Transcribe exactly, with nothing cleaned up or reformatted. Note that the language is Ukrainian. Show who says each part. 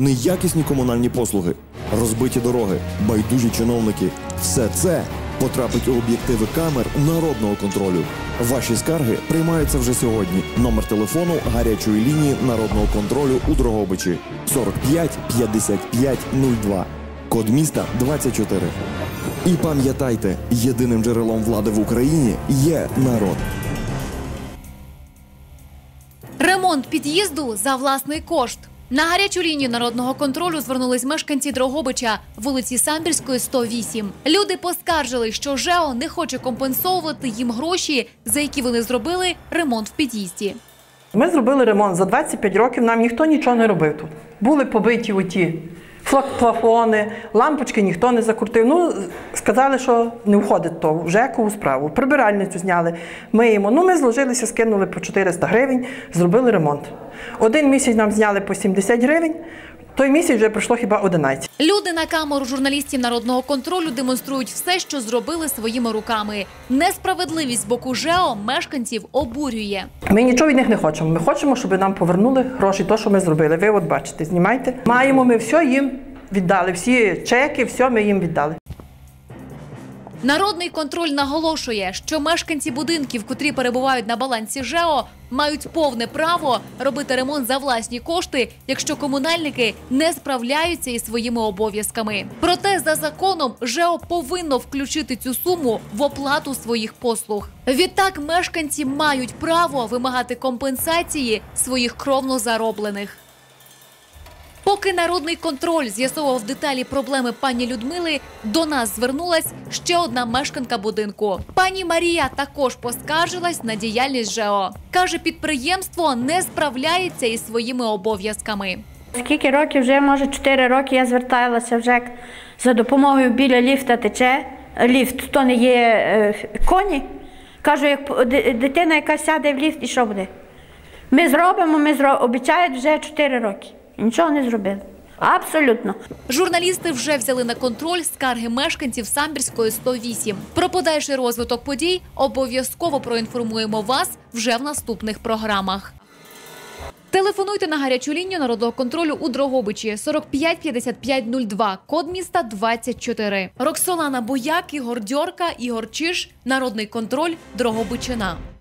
Speaker 1: неякісні комунальні послуги, розбиті дороги, байдужі чиновники – все це потрапить у об'єктиви камер народного контролю. Ваші скарги приймаються вже сьогодні. Номер телефону гарячої лінії народного контролю у Дрогобичі сорок п'ять п'ятдесят п'ять нуль два. Код міста двадцять чотири. І пам'ятайте, єдиним джерелом влади в Україні є народ.
Speaker 2: Ремонт під'їзду за власний кошт. На гарячу лінію народного контролю звернулись мешканці Дрогобича, вулиці Самбірської, сто вісім. Люди поскаржили, що ЖЕО не хоче компенсовувати їм гроші, за які вони зробили ремонт в під'їзді.
Speaker 3: Ми зробили ремонт. За двадцять п'ять років нам ніхто нічого не робив тут. Були побиті оті плафони, лампочки ніхто не закрутив. Ну, сказали, що не входить то в ЖЕКову справу. Прибиральницю зняли, миємо. Ну, ми зложилися, скинули по чотириста гривень, зробили ремонт. Один місяць нам зняли по сімдесят гривень, той місяць вже пройшло хіба одинадцять.
Speaker 2: Люди на камеру журналістів народного контролю демонструють все, що зробили своїми руками. Несправедливість з боку ЖЕО мешканців обурює.
Speaker 3: Ми нічого від них не хочемо. Ми хочемо, щоб нам повернули гроші, то, що ми зробили. Ви от бачите, знімайте. Маємо, ми все їм віддали, всі чеки, все ми їм віддали.
Speaker 2: Народний контроль наголошує, що мешканці будинків, котрі перебувають на балансі ЖЕО, мають повне право робити ремонт за власні кошти, якщо комунальники не справляються із своїми обов'язками. Проте за законом ЖЕО повинно включити цю суму в оплату своїх послуг. Відтак мешканці мають право вимагати компенсації своїх кровно зароблених. Поки народний контроль з'ясовував деталі проблеми пані Людмили, до нас звернулась ще одна мешканка будинку. Пані Марія також поскаржилась на діяльність ЖЕО. Каже, підприємство не справляється із своїми обов'язками.
Speaker 4: Скільки років вже, може чотири роки я зверталася в ЖЕК за допомогою, біля ліфта тече. Ліфт, то не є е, коні. Кажу, як дитина, яка сяде в ліфт, і що буде? Ми зробимо, ми зробимо, обіцяють вже чотири роки. Нічого не зробили. Абсолютно.
Speaker 2: Журналісти вже взяли на контроль скарги мешканців Самбірської, сто вісім. Про подальший розвиток подій обов'язково проінформуємо вас вже в наступних програмах. Телефонуйте на гарячу лінію народного контролю у Дрогобичі сорок п'ять п'ятдесят п'ять нуль два, код міста двадцять чотири. Роксолана Бояк, Ігор Дьорка, Ігор Чиж, Народний контроль, Дрогобичина.